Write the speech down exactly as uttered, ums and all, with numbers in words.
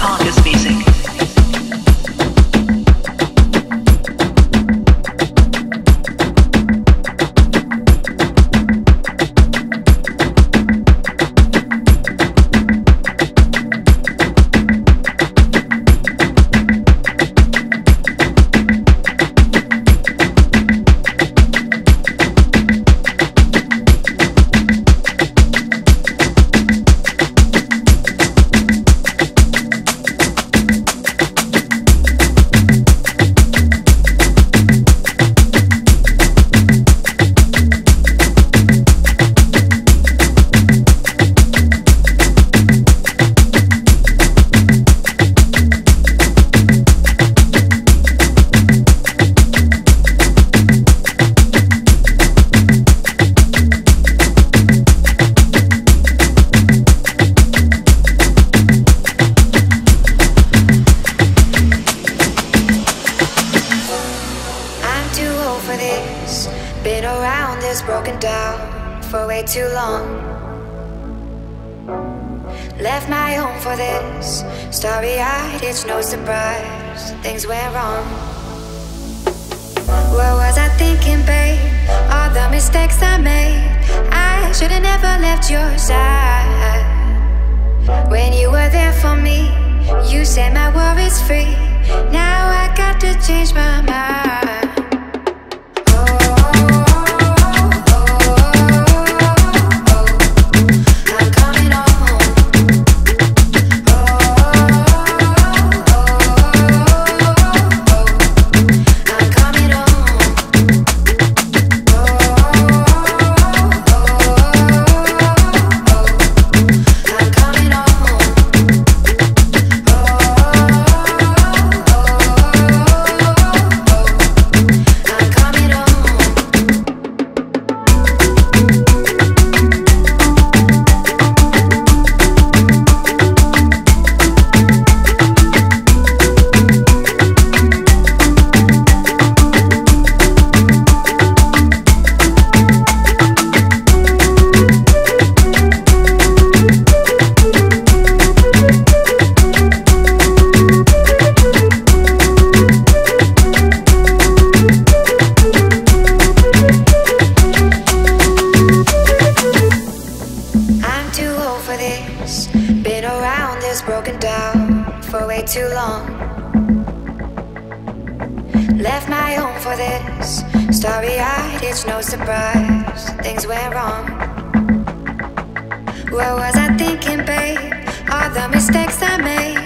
Parga's music. Been around this, broken down for way too long. Left my home for this, starry-eyed, it's no surprise things went wrong. What was I thinking, babe? All the mistakes I made, I should've never left your side. When you were there for me, you said my worries free. Now I got to change my mind. Been around this, broken down for way too long. Left my home for this, starry-eyed, it's no surprise things went wrong. What was I thinking, babe? All the mistakes I made,